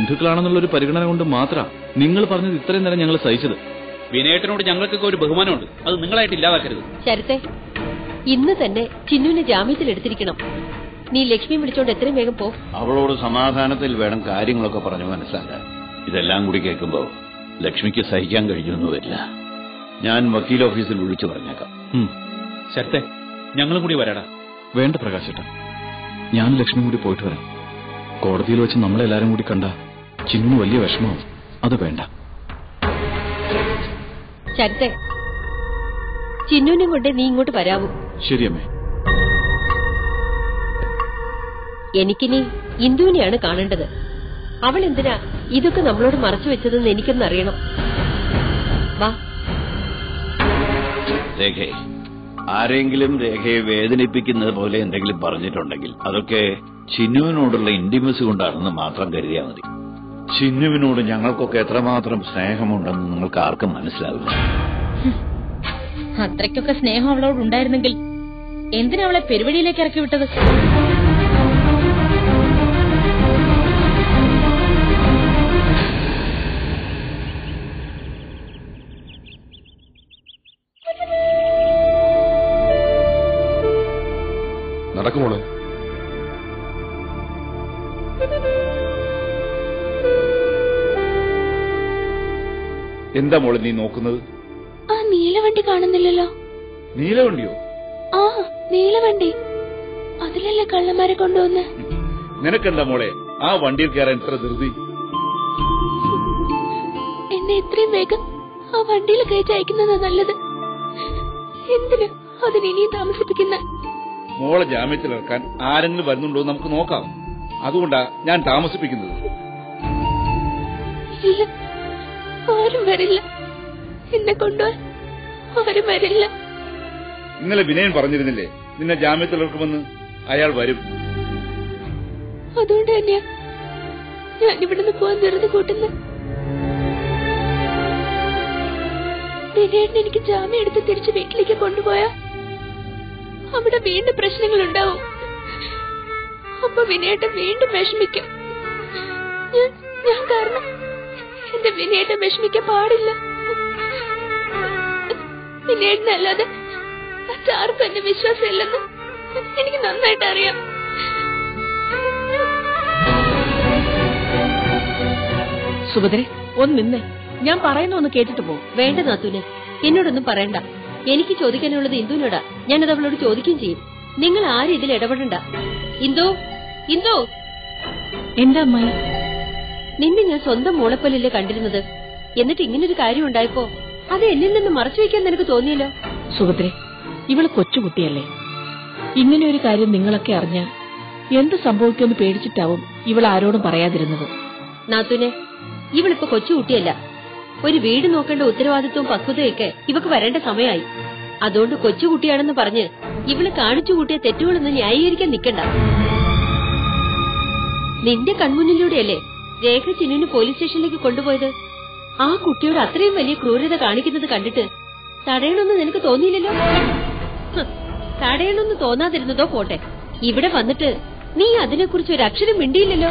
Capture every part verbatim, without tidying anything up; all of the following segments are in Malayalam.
ബന്ധുക്കളാണെന്നുള്ളൊരു പരിഗണന കൊണ്ട് മാത്രം നിങ്ങൾ പറഞ്ഞത് ഇത്രയും നേരം ഞങ്ങൾ സഹിച്ചത്. വിനേട്ടനോട് ഞങ്ങൾക്കൊക്കെ ഒരു ബഹുമാനമുണ്ട്, അത് നിങ്ങളായിട്ട് ഇല്ലാതാക്കരുത്. ശരത്തെ, ഇന്ന് തന്നെ ചിന്നുവിനെ ജാമ്യത്തിൽ എടുത്തിരിക്കണം. നീ ലക്ഷ്മി വിളിച്ചോണ്ട് എത്രയും വേഗം പോ. അവളോട് സമാധാനത്തിൽ വേണം കാര്യങ്ങളൊക്കെ പറഞ്ഞു മനസ്സിലാക്കാൻ. ഇതെല്ലാം കൂടി കേൾക്കുമ്പോ ലക്ഷ്മിക്ക് സഹിക്കാൻ കഴിഞ്ഞൊന്നും വരില്ല. ഞാൻ വക്കീൽ ഓഫീസിൽ വിളിച്ചു പറഞ്ഞേക്കാം. ശരത്തെ, ഞങ്ങളും കൂടി വരാടാ. വേണ്ട പ്രകാശേട്ടാ, ഞാൻ ലക്ഷ്മി കൂടി പോയിട്ട് വരാം. കോടതിയിൽ വെച്ച് നമ്മളെല്ലാരും കൂടി കണ്ട ചിന്നു വലിയ വിഷമവും. അത് വേണ്ട. ശരത്തെ, ചിന്നുവിനെ കൊണ്ട് നീ ഇങ്ങോട്ട് വരാവൂ. ശരിയമ്മേ. എനിക്കിനി ഇന്ദുവിനെയാണ് കാണേണ്ടത്. അവൾ എന്തിനാ ഇതൊക്കെ നമ്മളോട് മറച്ചു വെച്ചതെന്ന് എനിക്കൊന്ന് അറിയണം. വാ. രേഖയെ ആരെങ്കിലും രേഖയെ വേദനിപ്പിക്കുന്നത് പോലെ എന്തെങ്കിലും പറഞ്ഞിട്ടുണ്ടെങ്കിൽ അതൊക്കെ ചിന്നുവിനോടുള്ള ഇന്റിമസി കൊണ്ടാണെന്ന് മാത്രം കരുതിയാൽ മതി. ചിന്നുവിനോട് ഞങ്ങൾക്കൊക്കെ എത്രമാത്രം സ്നേഹമുണ്ടെന്ന് നിങ്ങൾക്ക് ആർക്കും മനസ്സിലാവില്ല. അത്രയ്ക്കൊക്കെ സ്നേഹം അവളോട് ഉണ്ടായിരുന്നെങ്കിൽ എന്തിനാ അവളെ പെരുവഴിയിലേക്ക് ഇറക്കി വിട്ടത്? നടക്കുമോളെ. എന്താ മോളെ നീ നോക്കുന്നത്? ആ നീലവണ്ടി കാണുന്നില്ലല്ലോ. നീലവണ്ടിയോ? ആ നീലവണ്ടി. അതിലല്ലേ കള്ളന്മാരെ കൊണ്ടുവന്ന്. നിനക്കെന്താ മോളെ ആ വണ്ടിയിൽ കയറാൻ ഇത്ര ധൃതി? എന്നെ എത്രയും വേഗം ആ വണ്ടിയിൽ കയറ്റി അയക്കുന്നതാ നല്ലത്. എന്തിന് അതിനിനിയും താമസിപ്പിക്കുന്ന? മോളെ ജാമ്യത്തിലിറക്കാൻ ആരെങ്കിലും വരുന്നുണ്ടോ നമുക്ക് നോക്കാം. അതുകൊണ്ടാ ഞാൻ താമസിപ്പിക്കുന്നത്. ഇല്ല, ആരും വരില്ല. എന്നെ കൊണ്ടുപോയി ആരും വരില്ല. ഇന്നലെ വിനയൻ പറഞ്ഞിരുന്നില്ലേ നിന്നെ ജാമ്യത്തിലിറക്കുമെന്ന്? അയാൾ വരും. അതുകൊണ്ട് തന്നെയാ ഞാൻ ഇവിടുന്ന് പോകാൻ ധൃതി കൂട്ടുന്നു. വിനയേട്ടൻ എനിക്ക് ജാമ്യം എടുത്ത് തിരിച്ച് വീട്ടിലേക്ക് കൊണ്ടുപോയാ അവിടെ വീണ്ടും പ്രശ്നങ്ങൾ ഉണ്ടാവും. അപ്പൊ വിനയേട്ടൻ വീണ്ടും വിഷമിക്കും. ഞാൻ കാരണം എന്റെ വിനയേട്ടൻ വിഷമിക്കാൻ പാടില്ല. വിനയേട്ടനല്ലാതെ മറ്റാർക്കും എന്നെ വിശ്വാസമില്ലെന്ന് എനിക്ക് നന്നായിട്ട് അറിയാം. സുഭദ്രെ, ഒന്ന് നിന്നേ. ഞാൻ പറയുന്ന ഒന്ന് കേട്ടിട്ട് പോ. വേണ്ട നാത്തൂനെ, എന്നോടൊന്നും പറയണ്ട. എനിക്ക് ചോദിക്കാനുള്ളത് ഇന്ദുവിനോടാ. ഞാനത് അവളോട് ചോദിക്കുകയും ചെയ്യും. നിങ്ങൾ ആരും ഇതിൽ ഇടപെടണ്ട. ഇന്ദു, ഇന്ദു. എന്താ അമ്മായി? നിന്നെ ഞാൻ സ്വന്തം മോളെപ്പോലല്ലേ കണ്ടിരുന്നത്. എന്നിട്ട് ഇങ്ങനൊരു കാര്യം ഉണ്ടായപ്പോ അത് എന്നിൽ നിന്ന് മറച്ചു വെക്കാൻ നിനക്ക് തോന്നിയല്ലോ. സുഭദ്രെ, ഇവള് കൊച്ചുകുട്ടിയല്ലേ. ഇങ്ങനെ ഒരു കാര്യം നിങ്ങളൊക്കെ അറിഞ്ഞാൽ എന്ത് സംഭവിക്കുമെന്ന് പേടിച്ചിട്ടാവും ഇവൾ ആരോടും പറയാതിരുന്നത്. നാത്തൂനെ, ഇവളിപ്പോ കൊച്ചുകുട്ടിയല്ല. ഒരു വീട് നോക്കേണ്ട ഉത്തരവാദിത്വവും പക്വതയൊക്കെ ഇവക്ക് വരേണ്ട സമയമായി. അതുകൊണ്ട് കൊച്ചുകുട്ടിയാണെന്ന് പറഞ്ഞ് ഇവള് കാണിച്ചു കൂട്ടിയ തെറ്റുകളൊന്നും ന്യായീകരിക്കാൻ നിൽക്കണ്ട. നിന്റെ കൺമുന്നിലൂടെയല്ലേ രേഖ ചിന്നുവിന് പോലീസ് സ്റ്റേഷനിലേക്ക് കൊണ്ടുപോയത്. ആ കുട്ടിയോട് അത്രയും വലിയ ക്രൂരത കാണിക്കുന്നത് കണ്ടിട്ട് തടയണമെന്ന് നിനക്ക് തോന്നിയില്ലല്ലോ. തടയണമെന്ന് തോന്നാതിരുന്നതോ പോട്ടെ, ഇവിടെ വന്നിട്ട് നീ അതിനെക്കുറിച്ച് ഒരു അക്ഷരം മിണ്ടിയില്ലല്ലോ.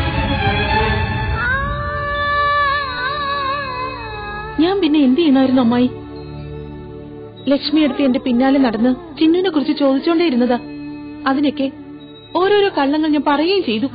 ഞാൻ പിന്നെ എന്ത് ചെയ്യണമായിരുന്നു അമ്മായി? ലക്ഷ്മി എടുത്ത് എന്റെ പിന്നാലെ നടന്ന് ചിന്നുവിനെ കുറിച്ച് ചോദിച്ചോണ്ടേ ഇരുന്നതാ. അതിനൊക്കെ ഓരോരോ കള്ളങ്ങൾ ഞാൻ പറയുകയും ചെയ്തു.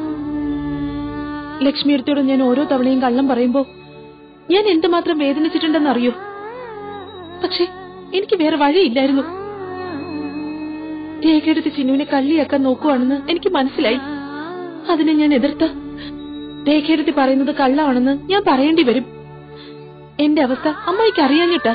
ലക്ഷ്മി എടുത്തോട് ഞാൻ ഓരോ തവണയും കള്ളം പറയുമ്പോ ഞാൻ എന്തുമാത്രം വേദനിച്ചിട്ടുണ്ടെന്ന് അറിയോ? പക്ഷെ എനിക്ക് വേറെ വഴിയില്ലായിരുന്നു. രേഖയെടുത്ത് ചിന്നുവിനെ കള്ളിയാക്കാൻ നോക്കുവാണെന്ന് എനിക്ക് മനസ്സിലായി. അതിനെ ഞാൻ എതിർത്ത രേഖയെടുത്ത് പറയുന്നത് കള്ളമാണെന്ന് ഞാൻ പറയേണ്ടി വരും. എന്റെ അവസ്ഥ അമ്മായിക്ക് അറിയാഞ്ഞിട്ടാ.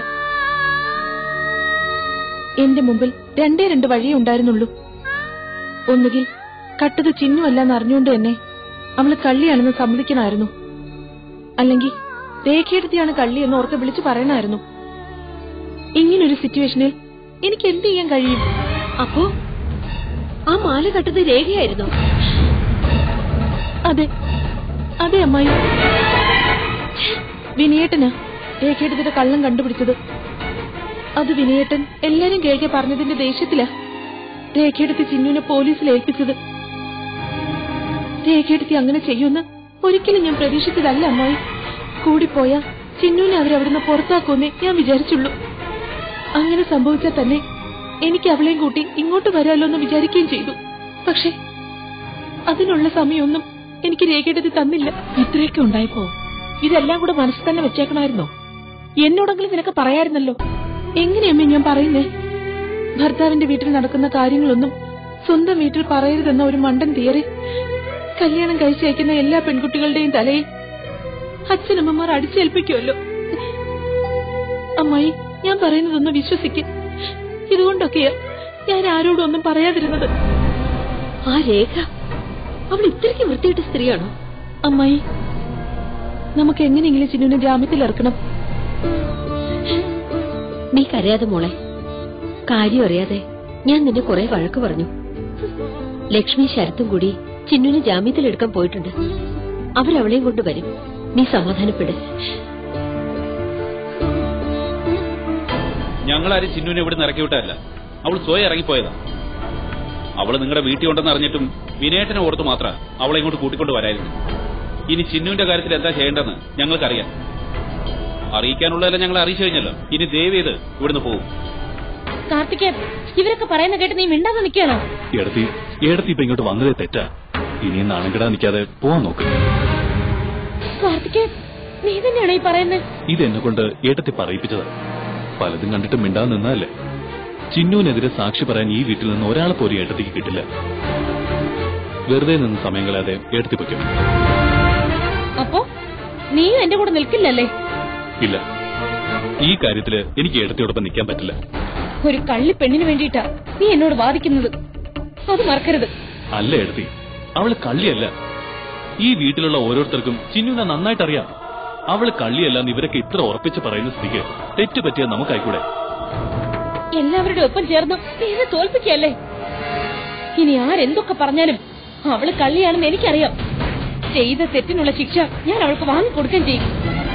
എന്റെ മുമ്പിൽ രണ്ടേ രണ്ട് വഴിയേ ഉണ്ടായിരുന്നുള്ളൂ. ഒന്നുകിൽ കട്ടത് ചിന്നുവല്ലെന്ന് അറിഞ്ഞുകൊണ്ട് തന്നെ അവള് കള്ളിയാണെന്ന് സമ്മതിക്കണമായിരുന്നു, അല്ലെങ്കിൽ രേഖയെടുത്തിയാണ് കള്ളി എന്ന് ഓർത്ത് വിളിച്ചു പറയണമായിരുന്നു. ഇങ്ങനൊരു സിറ്റുവേഷനിൽ എനിക്ക് എന്ത് ചെയ്യാൻ കഴിയും? അപ്പോ ആ മാല കട്ടത് രേഖയായിരുന്നു? അതെ അതെ അമ്മായി. വിനയേട്ടനാ രേഖയെടുത്തിട്ട് കള്ളം കണ്ടുപിടിച്ചത്. അത് വിനയേട്ടൻ എല്ലാരും കേൾക്കെ പറഞ്ഞതിന്റെ ദേഷ്യത്തിലാ രേഖയെടുത്ത് ചിന്നുവിനെ പോലീസിൽ ഏൽപ്പിച്ചത്. രേഖയെടുത്തി അങ്ങനെ ചെയ്യുമെന്ന് ഒരിക്കലും ഞാൻ പ്രതീക്ഷിച്ചതല്ല അമ്മായി. കൂടിപ്പോയാ ചിന്നുവിനെ അവരവിടുന്ന് പുറത്താക്കുമെന്നേ ഞാൻ വിചാരിച്ചുള്ളൂ. അങ്ങനെ സംഭവിച്ചാൽ തന്നെ എനിക്ക് അവളെയും കൂട്ടി ഇങ്ങോട്ട് വരാമല്ലോ എന്ന് വിചാരിക്കുകയും ചെയ്തു. പക്ഷെ അതിനുള്ള സമയമൊന്നും എനിക്ക് രേഖയെടുത്ത് തന്നില്ല. ഇത്രയൊക്കെ ഉണ്ടായപ്പോ ഇതെല്ലാം കൂടെ മനസ്സിൽ തന്നെ വെച്ചേക്കണമായിരുന്നോ? എന്നോടെങ്കിലും നിനക്ക് പറയായിരുന്നല്ലോ. എങ്ങനെയമ്മേ ഞാൻ പറയുന്നേ? ഭർത്താവിന്റെ വീട്ടിൽ നടക്കുന്ന കാര്യങ്ങളൊന്നും സ്വന്തം വീട്ടിൽ പറയരുതെന്ന ഒരു മണ്ടൻ തിയറി കല്യാണം കഴിച്ചയക്കുന്ന എല്ലാ പെൺകുട്ടികളുടെയും തലയിൽ അച്ഛനമ്മമാർ അടിച്ചേൽപ്പിക്കുമല്ലോ. അമ്മായി, ഞാൻ പറയുന്നതൊന്ന് വിശ്വസിക്കും. ഇതുകൊണ്ടൊക്കെയാ ഞാൻ ആരോടും ഒന്നും പറയാതിരുന്നത്. ആ രേഖ അവൾ ഇത്രയ്ക്ക് വൃത്തിയിട്ട സ്ത്രീയാണോ? അമ്മായി, നമുക്ക് എങ്ങനെയെങ്കിലും ചിന്നുവിനെ ജാമ്യത്തിൽ ഇറക്കണം. നീ കരയാതെ മോളെ. കാര്യം അറിയാതെ ഞാൻ നിന്നെ കുറെ വഴക്ക് പറഞ്ഞു. ലക്ഷ്മി ശരത്തും കൂടി ചിന്നുവിനെ ജാമ്യത്തിലെടുക്കാൻ പോയിട്ടുണ്ട്. അവരവളെയും കൊണ്ടുവരും. നീ സമാധാനപ്പെടും. ഞങ്ങളാരും ചിന്നുവിനെ ഇവിടെ നിന്ന് ഇറക്കി വിട്ടതല്ല. അവൾ സ്വയം ഇറങ്ങിപ്പോയതാ. അവള് നിങ്ങളുടെ വീട്ടിൽ ഉണ്ടെന്ന് അറിഞ്ഞിട്ടും വിനേട്ടനെ ഓർത്ത് മാത്രം അവളെ ഇങ്ങോട്ട് കൂട്ടിക്കൊണ്ട് വരായിരുന്നു. ഇനി ചിന്നുവിന്റെ കാര്യത്തിൽ എന്താ ചെയ്യേണ്ടെന്ന് ഞങ്ങൾക്കറിയാം. അറിയിക്കാനുള്ളതെല്ലാം ഞങ്ങൾ അറിയിച്ചു കഴിഞ്ഞല്ലോ. ഇനി ദയവ് ചെയ്ത് ഇവിടുന്ന് പോകും. കാർത്തികേയൻ, ഇവരൊക്കെ പറയുന്ന കേട്ട് നീ മിണ്ടാതെ നിൽക്കുകയാണോ? ഏടത്തി ഏടത്തി ഇപ്പൊ ഇങ്ങോട്ട് വന്നതേ തെറ്റാ. ഇനി നാണംകെടാൻ നിൽക്കാതെ പോവാൻ നോക്ക്. കാർത്തികേയൻ, നീ തന്നെയാണോ ഈ പറയുന്നത്? ഇത് എന്നെ കൊണ്ട് ഏട്ടത്തി പറയിപ്പിച്ചത്. പലതും കണ്ടിട്ട് മിണ്ടാതെ നിന്നതല്ലേ. ചിന്നുവിനെതിരെ സാക്ഷി പറയാൻ ഈ വീട്ടിൽ നിന്ന് ഒരാളെ പോലും ഏട്ടത്തിക്ക് കിട്ടില്ല. വെറുതെ നിന്ന് സമയം കളയാതെ ഏട്ടത്തി പൊയ്ക്കും. അപ്പോ നീയും എന്റെ കൂടെ നിൽക്കില്ലല്ലേ? ഇല്ല, ഈ കാര്യത്തില് എനിക്ക് ഏട്ടത്തിയോടൊപ്പം നിൽക്കാൻ പറ്റില്ല. ഒരു കള്ളി പെണ്ണിന് വേണ്ടിയിട്ടാ നീ എന്നോട് വാദിക്കുന്നത്. അത് മറക്കരുത്. അല്ല ഏട്ടത്തി, അവള് കള്ളിയല്ല. ഈ വീട്ടിലുള്ള ഓരോരുത്തർക്കും ചിന്നുവിനെ നന്നായിട്ട് അറിയാം. അവള് കള്ളിയല്ലെന്ന് ഇവരൊക്കെ ഇത്ര ഉറപ്പിച്ച് പറയുന്ന സ്ഥിതിക്ക് തെറ്റ് പറ്റിയാൽ നമുക്കായിക്കൂടെ? എല്ലാവരുടെ ഒപ്പം ചേർന്ന് നീ എന്നെ തോൽപ്പിക്കല്ലേ? ഇനി ആരെന്തൊക്കെ പറഞ്ഞാലും അവള് കള്ളിയാണെന്ന് എനിക്കറിയാം. ചെയ്ത തെറ്റിനുള്ള ശിക്ഷ ഞാൻ അവൾക്ക് വാങ്ങിക്കൊടുക്കുകയും ചെയ്യും.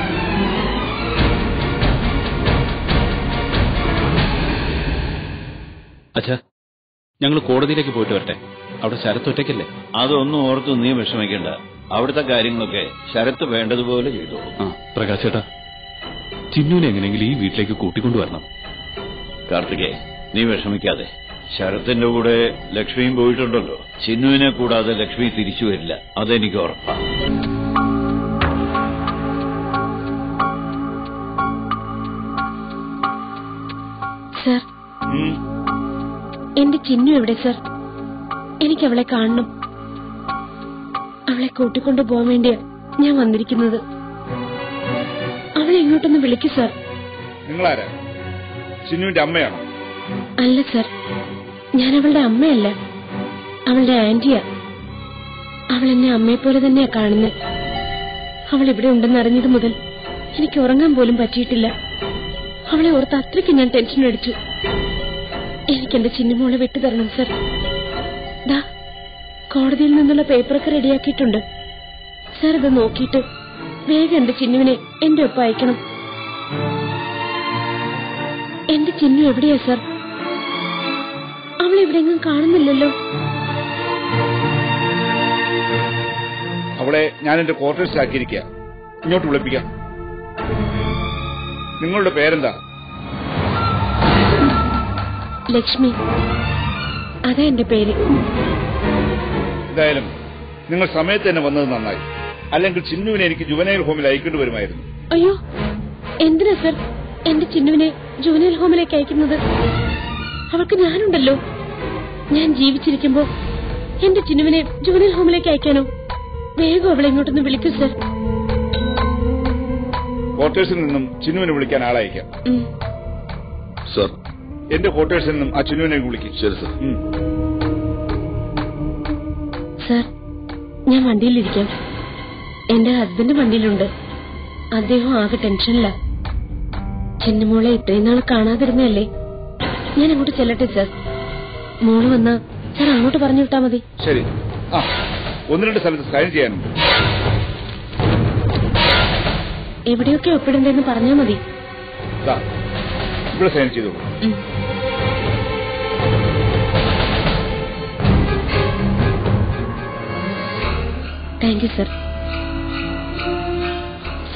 അച്ഛാ, ഞങ്ങൾ കോടതിയിലേക്ക് പോയിട്ട് വരട്ടെ. അവിടെ ശരത്ത് ഒറ്റയ്ക്കല്ലേ? അതൊന്നും ഓർത്ത് നീ വിഷമിക്കണ്ട. അവിടുത്തെ കാര്യങ്ങളൊക്കെ ശരത്ത് വേണ്ടതുപോലെ ചെയ്തോളൂ. ആ പ്രകാശേട്ടാ, ചിന്നുവിനെ എങ്ങനെയെങ്കിലും ഈ വീട്ടിലേക്ക് കൂട്ടിക്കൊണ്ടുവരണം. കാർത്തികേ, നീ വിഷമിക്കാതെ. ശരത്തിന്റെ കൂടെ ലക്ഷ്മിയും പോയിട്ടുണ്ടല്ലോ. ചിന്നുവിനെ കൂടാതെ ലക്ഷ്മി തിരിച്ചു വരില്ല, അതെനിക്ക് ഉറപ്പാണ്. സർ, എന്റെ ചിന്നു എവിടെ സർ? എനിക്ക് അവളെ കാണണം. അവളെ കൂട്ടിക്കൊണ്ടു പോകാൻ വേണ്ടിയാ ഞാൻ വന്നിരിക്കുന്നത്. അവളെ ഇങ്ങോട്ടൊന്ന് വിളിക്കൂ സർ. നിങ്ങളാരാ? ചിന്നുവിന്റെ അമ്മയാണോ? അല്ല സർ, ഞാൻ അവളുടെ അമ്മയല്ല, അവളുടെ ആന്റിയാ. അവൾ എന്നെ അമ്മയെപ്പോലെ തന്നെയാ കാണുന്നത്. അവൾ ഇവിടെ ഉണ്ടെന്ന് അറിഞ്ഞത് മുതൽ എനിക്ക് ഉറങ്ങാൻ പോലും പറ്റിയിട്ടില്ല. അവളെ ഓർത്ത് അത്രയ്ക്ക് ഞാൻ ടെൻഷൻ അടിച്ചു. എനിക്കെന്റെ ചിന്നുമോളെ വിട്ടുതരണം സർ. ദാ കോടതിയിൽ നിന്നുള്ള പേപ്പറൊക്കെ റെഡിയാക്കിയിട്ടുണ്ട്. സർ ഇത് നോക്കിയിട്ട് വേഗം എന്റെ ചിന്നുവിനെ എന്റെ ഒപ്പം അയക്കണം. എന്റെ ചിന്നു എവിടെയാ സർ? അവളെവിടെയെങ്കിലും കാണുന്നില്ലല്ലോ. അവളെ ഞാൻ എന്റെ ക്വാർട്ടേഴ്സിലാക്കിയിരിക്കുക. ഇങ്ങോട്ട് വിളിപ്പിക്കാം. നിങ്ങളുടെ പേരെന്താ? ലക്ഷ്മി, അതാ എന്റെ പേര്. എന്തായാലും നിങ്ങൾ സമയത്ത് തന്നെ വന്നത് നന്നായി. അല്ലെങ്കിൽ ചിന്നുവിനെ എനിക്ക് ജുവനൈൽ ഹോമിൽ അയക്കേണ്ടി വരുമായിരുന്നു. അയ്യോ, എന്തിനാ സർ എന്റെ ചിന്നുവിനെ ജുവനൈൽ ഹോമിലേക്ക് അയക്കുന്നത്? അവൾക്ക് ഞാനുണ്ടല്ലോ. ഞാൻ ജീവിച്ചിരിക്കുമ്പോ എന്റെ ചിന്നുവിനെ ജുവനൈൽ ഹോമിലേക്ക് അയക്കാനോ? വേഗം അവളെ ഇങ്ങോട്ടൊന്ന് വിളിക്കൂ സർ. ക്വാർട്ടേഴ്സിൽ നിന്നും ചിന്നുവിനെ വിളിക്കാൻ ആളയക്കാം. സർ, എന്റെ ക്വാർട്ടേഴ്സിൽ നിന്നും ആ ചിന്നുവിനെ വിളിക്കും. ശരി സർ. സർ, ഞാൻ വണ്ടിയിലിരിക്കാം. എന്റെ ഹസ്ബൻഡ് വണ്ടിയിലുണ്ട്. അദ്ദേഹം ആകെ ടെൻഷനില്ല. ചിന്നുമോളെ ഇത്രയും നാൾ കാണാതിരുന്നല്ലേ. ഞാൻ അങ്ങോട്ട് ചെല്ലട്ടെ സർ? മോള് വന്നാ സർ അങ്ങോട്ട് പറഞ്ഞു വിട്ടാ മതി. ശരി. ആ, ഒന്ന് രണ്ട് സ്ഥലത്ത് സൈൻ ചെയ്യാനുണ്ട്. എവിടെയൊക്കെ ഒപ്പിടണ്ടെന്ന് പറഞ്ഞാ മതി. ഇവിടെ സൈൻ ചെയ്തോളൂ. Thank you sir.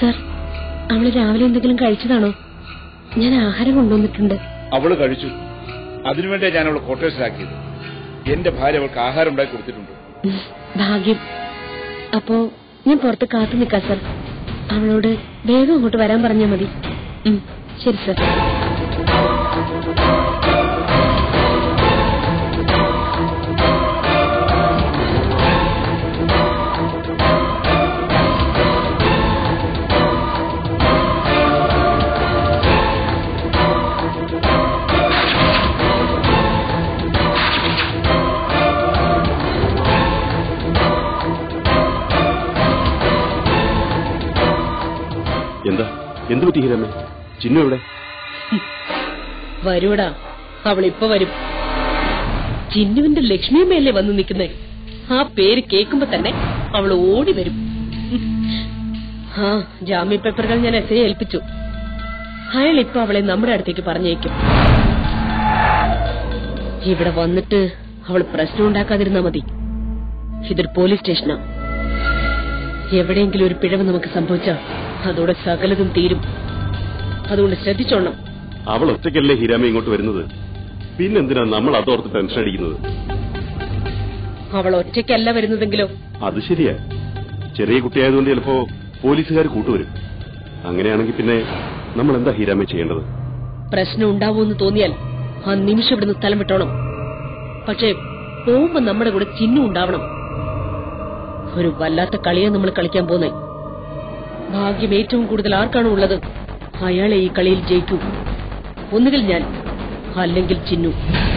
സാർ, അവള് രാവിലെ എന്തെങ്കിലും കഴിച്ചതാണോ? ഞാൻ ആഹാരം കൊണ്ടുവന്നിട്ടുണ്ട്. അവള് കഴിച്ചു. അതിനുവേണ്ടിയാ ഞാൻ അവളെ ക്വാർട്ടേഴ്സിലാക്കിയത്. എന്റെ ഭാര്യ അവൾക്ക് ആഹാരം ഉണ്ടാക്കി കൊടുത്തിട്ടുണ്ട്. ഭാഗ്യം. അപ്പോ ഞാൻ പുറത്ത് കാത്തു നിൽക്കാം സാർ. അവളോട് വേഗം അങ്ങോട്ട് വരാൻ പറഞ്ഞാൽ മതി. ശരി സാർ. എന്താ എന്ത് പറ്റി ഹീരമ്മേ? ചിന്നു എവിടെ? വരൂടാ, അവളിപ്പോ വരും. ചിന്നുവിന്റെ ലക്ഷ്മിയമ്മയല്ലേ വന്ന് നിൽക്കുന്നേ? ആ പേര് കേൾക്കുമ്പോ തന്നെ അവൾ ഓടി വരും. ആ ജാമ്യ പേപ്പറുകൾ ഞാൻ എസ് ഐ ഏൽപ്പിച്ചു. അയാൾ ഇപ്പൊ അവളെ നമ്മുടെ അടുത്തേക്ക് പറഞ്ഞേക്കും. ഇവിടെ വന്നിട്ട് അവൾ പ്രശ്നം ഉണ്ടാക്കാതിരുന്നാ മതി. ഇതൊരു പോലീസ് സ്റ്റേഷനാ. എവിടെയെങ്കിലും ഒരു പിഴവ് നമുക്ക് സംഭവിച്ചാ അതോടെ സകലതും തീരും. അതുകൊണ്ട് ശ്രദ്ധിച്ചോണം. അവൾ ഒറ്റയ്ക്കല്ലേ ഹീരാമ ഇങ്ങോട്ട് വരുന്നത്? പിന്നെന്തിനാ നമ്മൾ അതോർത്ത് ടെൻഷൻ അടിക്കുന്നത്? അവൾ ഒറ്റയ്ക്കല്ല വരുന്നതെങ്കിലോ? അത് ശരിയാ. ചെറിയ കുട്ടിയായതുകൊണ്ട് ചിലപ്പോ പോലീസുകാർ കൂട്ടുവരും. അങ്ങനെയാണെങ്കിൽ പിന്നെ നമ്മൾ എന്താ ഹീരാമ ചെയ്യേണ്ടത്? പ്രശ്നം ഉണ്ടാവുമെന്ന് തോന്നിയാൽ ആ നിമിഷം ഇവിടുന്ന് സ്ഥലം വിട്ടോണം. പക്ഷേ പോകുമ്പോ നമ്മുടെ കൂടെ ചിന്നു ഉണ്ടാവണം. ഒരു വല്ലാത്ത കളിയാ നമ്മൾ കളിക്കാൻ പോന്നേ. ഭാഗ്യം ഏറ്റവും കൂടുതൽ ആർക്കാണ് ഉള്ളത്, അയാളെ ഈ കളിയിൽ ജയിക്കൂ. ഒന്നുകിൽ ഞാൻ, അല്ലെങ്കിൽ ചിന്നു.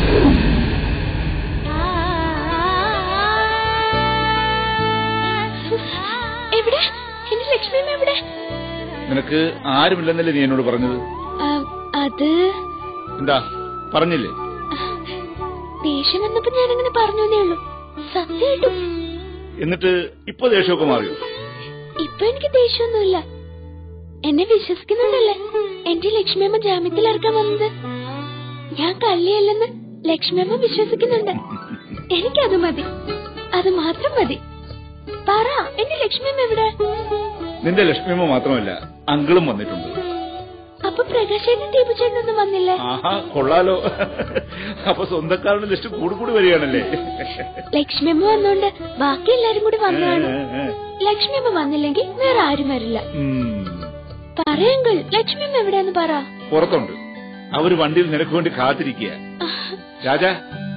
എവിടെ എന്റെ ലക്ഷ്മി എവിടെ? നിനക്ക് ആരുമില്ലെന്നല്ലേ നീ എന്നോട് പറഞ്ഞത്? അത് എന്താ പറഞ്ഞില്ലേ? ദേഷ്യം വന്നപ്പോ ഞാനങ്ങനെ പറഞ്ഞേ ഉള്ളൂ. സത്യമായിട്ടും. എന്നിട്ട് ഇപ്പൊ ദേഷ്യമൊക്കെ മാറിയോ? ഇപ്പൊ എനിക്ക് ദേഷ്യമൊന്നുമില്ല. എന്നെ വിശ്വസിക്കുന്നുണ്ടല്ലേ എന്റെ ലക്ഷ്മിയമ്മ ജാമ്യത്തിൽ ഇറക്കാൻ വന്നത്? ഞാൻ കള്ളിയല്ലെന്ന് ലക്ഷ്മിയമ്മ വിശ്വസിക്കുന്നുണ്ട്. എനിക്കത് മതി, അത് മാത്രം മതി. പറ, എന്റെ ലക്ഷ്മിയമ്മ എവിടെ? നിന്റെ ലക്ഷ്മിയമ്മ മാത്രമല്ല, അങ്കിളും വന്നിട്ടുണ്ട്. അപ്പൊ പ്രകാശേട്ടൻ ടീപ്പുചേട്ടനൊന്നും വന്നില്ലേ? ആഹാ, കൊള്ളാലോ. അപ്പൊ സ്വന്തക്കാരുടെ ലിസ്റ്റ് കൂടി കൂടി വരികയാണല്ലേ? ലക്ഷ്മിയമ്മ വന്നോണ്ട് ബാക്കി എല്ലാരും കൂടി വന്നതാണ്. ലക്ഷ്മിയമ്മ വന്നില്ലെങ്കിൽ വേറെ ആരും വരില്ല. പറയങ്കിൾ, ലക്ഷ്മിയമ്മ എവിടെയെന്ന് പറ. പുറത്തുണ്ട്. അവര് വണ്ടിയിൽ നിനക്ക് വേണ്ടി കാത്തിരിക്കുക. രാജാ,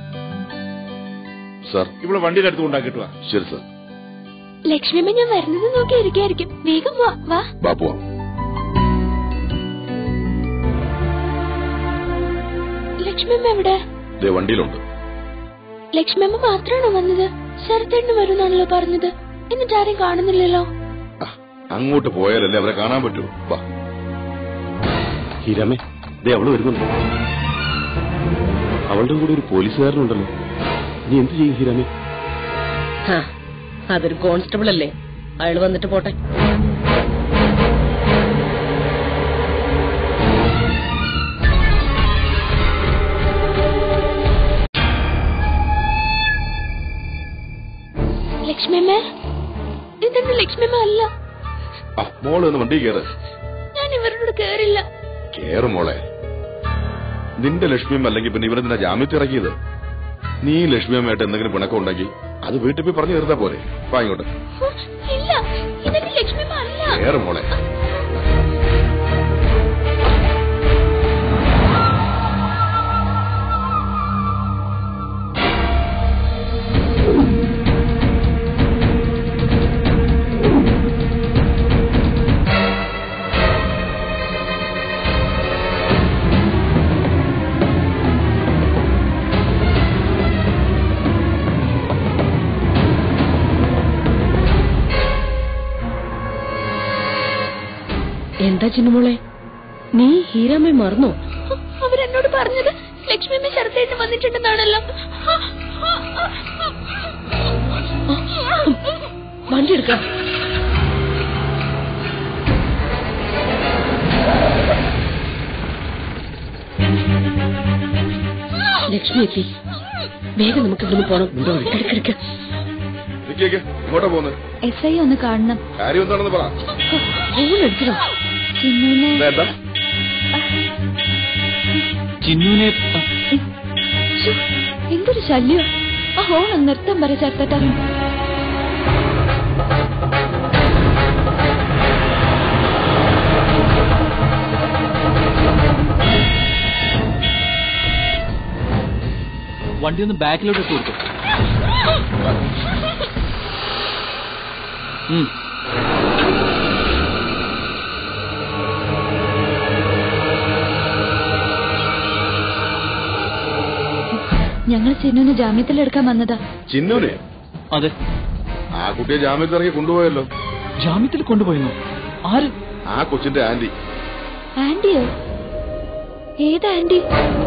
സാർ ഇവിടെ വണ്ടിയുടെ അടുത്ത് കൊണ്ടാക്കിട്ട് വാ. ശരി സാർ. ലക്ഷ്മിയമ്മ ഞാൻ വരുന്നത് നോക്കി ഇരിക്കായിരിക്കും. വേഗം വാ. വാ പോവാം. ലക്ഷ്മിയമ്മ എവിടെ? വണ്ടിയിലുണ്ട്. ലക്ഷ്മിയമ്മ മാത്രമാണോ വന്നത്? ശരത്തേട്ടന് വരുന്നാണല്ലോ പറഞ്ഞത്. എന്നിട്ട് ആരെയും കാണുന്നില്ലല്ലോ. അങ്ങോട്ട് പോയാലല്ലേ അവരെ കാണാൻ പറ്റൂ. ഹീരാമേ, ദേ അവള് വരുന്നുണ്ട്. അവളുടെ കൂടെ ഒരു പോലീസുകാരനുണ്ടല്ലോ. നീ എന്ത് ചെയ്യും ഹീരാമേ? അതൊരു കോൺസ്റ്റബിൾ അല്ലേ, അയാൾ വന്നിട്ട് പോട്ടെ. ലക്ഷ്മിയമ്മ, ഇതെന്റെ ലക്ഷ്മിയമ്മ അല്ല. മോള് ഒന്ന് വണ്ടി കയറ്. ഞാൻ ഇവരോട് കേറില്ല. കേറ് മോളെ. നിന്റെ ലക്ഷ്മിയമ്മ അല്ലെങ്കിൽ പിന്നെ ഇവരെന്തിനാ ജാമ്യത്തിൽ ഇറക്കിയത്? നീ ലക്ഷ്മിയമ്മയായിട്ട് എന്തെങ്കിലും പിണക്കം ഉണ്ടെങ്കിൽ അത് വീട്ടിൽ പോയി പറഞ്ഞു തീർത്താ പോരെ. വാ ഇങ്ങോട്ട്. ഇല്ല, ഇതെന്റെ ലക്ഷ്മിയമ്മ അല്ല. കേറ് മോളെ. എന്താ ചിന്നുമോളെ, നീ ഹീരാമ്മയെ മറന്നോ? അവരെന്നോട് പറഞ്ഞത് ലക്ഷ്മിയമ്മ ശരത്തേട്ടൻ വന്നിട്ടുണ്ടെന്നാണല്ലോ. വണ്ടി എടുക്കാം. ലക്ഷ്മി എത്തി. വേഗം നമുക്ക് ഇവിടുന്ന് പോണം. കിടക്കിടക്ക്. ഇങ്ങോട്ടാ പോകുന്നത്? എസ് ഐ ഒന്ന് കാണണം. കാര്യം എന്താണെന്ന് പറ. ഫോണെടുക്കണം. ചിന്നുനെ വേണ്ട. ചിന്നുവിനെ ശ്ശോ, എന്തൊരു ശല്യം. ആ ഹോൺ ഒന്ന് നിർത്താൻ പറ ചേർത്തട്ടാ. വണ്ടി ഒന്ന് ബാക്കിലോട്ട് ഇട്ട് കൊടുത്തു. ഞങ്ങൾ ചിന്നുവിനെ ജാമ്യത്തിലെടുക്കാൻ വന്നതാ. ചിന്നുനെ? അതെ. ആ കുട്ടിയെ ജാമ്യത്തിൽ ഇറങ്ങി കൊണ്ടുപോയല്ലോ. ജാമ്യത്തിൽ കൊണ്ടുപോയെന്നോ? ആര്? ആ കൊച്ചിന്റെ ആന്റി. ആന്റിയോ? ഏത് ആന്റി?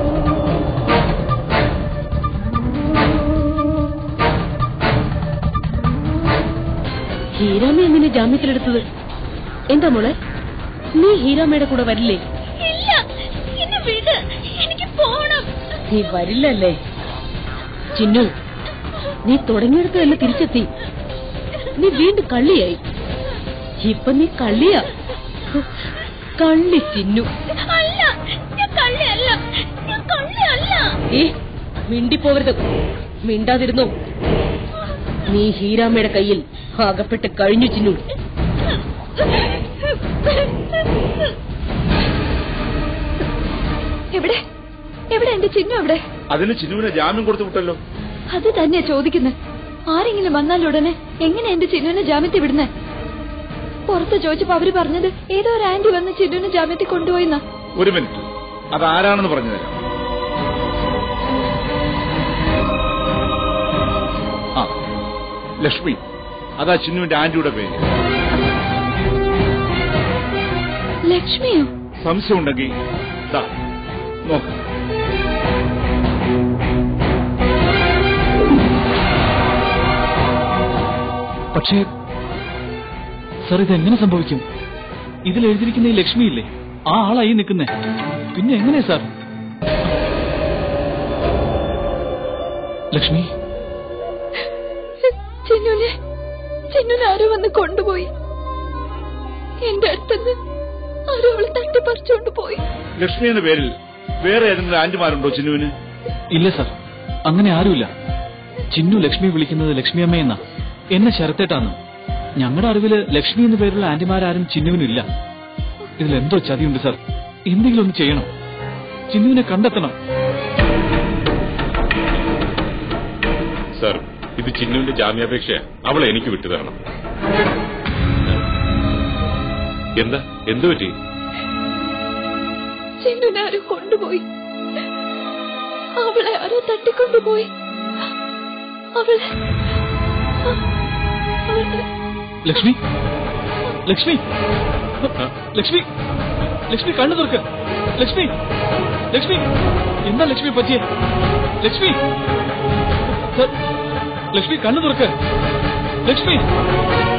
ഹീരാമ്മ എങ്ങനെ ജാമ്യത്തിലെടുത്തത്? എന്താ മോളെ, നീ ഹീരാമ്മയുടെ കൂടെ വരില്ലേ? ഇല്ല, എന്നെ വിട്, എനിക്ക് പോണം. നീ വരില്ലല്ലേ? ചിന്നു, നീ തുടങ്ങിയെടുത്ത് തന്നെ തിരിച്ചെത്തി. നീ വീണ്ടും കള്ളിയായി. ഇപ്പൊ നീ കള്ളിയാ. കള്ളി ചിന്നു. അല്ല, ഞാൻ കള്ളിയല്ല, ഞാൻ കള്ളിയല്ല. ഏ, മിണ്ടിപ്പോവരുത്. മിണ്ടാതിരുന്നോ. നീ ഹീരാമ്മയുടെ കയ്യിൽ അകപ്പെട്ട് കഴിഞ്ഞു ചിന്നു. എവിടെ എവിടെ എന്റെ ചിന്നു? എവിടെ? അതിന് ചിന്നുവിനെ ജാമ്യം കൊടുത്തു വിട്ടല്ലോ. അത് തന്നെയാ ചോദിക്കുന്നത്. ആരെങ്കിലും വന്നാലുടനെ എങ്ങനെ എന്റെ ചിന്നുവിനെ ജാമ്യത്തിൽ വിടുന്നേ? പുറത്ത് ചോദിച്ചപ്പോ അവര് പറഞ്ഞത് ഏതോ ഒരു ആന്റി വന്ന് ചിന്നുവിനെ ജാമ്യത്തിൽ കൊണ്ടുപോയിന്നാ. ഒരു മിനിറ്റ്, അതാരാണെന്ന് പറഞ്ഞു തരാം. ആ, ലക്ഷ്മി. അതാ ചിന്നുവിന്റെ ആന്റിയുടെ പേര്. ലക്ഷ്മിയോ? സംശയമുണ്ടെങ്കിൽ നോക്ക. പക്ഷേ സർ, ഇതെങ്ങനെ സംഭവിക്കും? ഇതിൽ എഴുതിയിരിക്കുന്ന ഈ ലക്ഷ്മിയില്ലേ, ആ ആളായി നിൽക്കുന്നേ. പിന്നെ എങ്ങനെയാ സാർ? ലക്ഷ്മി, ചിന്നുനെ ചിന്നുനെ ആരോ വന്ന് കൊണ്ടുപോയി. എന്റെ അടുത്തുനിന്ന് ആരോ അവളെ തട്ടിപ്പറിച്ചുകൊണ്ട് പോയി. ലക്ഷ്മി എന്ന പേരിൽ വേറെ ഏതെങ്കിലും ആന്റിമാരുണ്ടോ ചിന്നുവിന്? ഇല്ല സാർ, അങ്ങനെ ആരുമില്ല. ചിന്നു ലക്ഷ്മി വിളിക്കുന്നത് ലക്ഷ്മി അമ്മയെന്നാ, എന്നെ ശരത്തേട്ടാന്ന്. ഞങ്ങളുടെ അറിവില് ലക്ഷ്മി എന്ന പേരുള്ള ആന്റിമാരാരും ചിന്നുവിനില്ല. ഇതിലെന്തോ ചതിയുണ്ട് സാർ. എന്തെങ്കിലും ഒന്ന് ചെയ്യണം. ചിന്നുവിനെ കണ്ടെത്തണം. സർ, ഇത് ചിന്നുവിന്റെ ജാമ്യാപേക്ഷ. അവളെ എനിക്ക് വിട്ടുതരണം. എന്താ എന്തു പറ്റി? ചിന്നുനെ ആരോ കൊണ്ടുപോയി. അവളെ ആരോ തട്ടിക്കൊണ്ടുപോയി. അവളെ ലക്ഷ്മി, ലക്ഷ്മി, ലക്ഷ്മി, ലക്ഷ്മി കണ്ണു തുറക്ക്. ലക്ഷ്മി, ലക്ഷ്മി, എന്താ ലക്ഷ്മി പറ്റിയ? ലക്ഷ്മി, ലക്ഷ്മി കണ്ണു തുറക്ക്. ലക്ഷ്മി.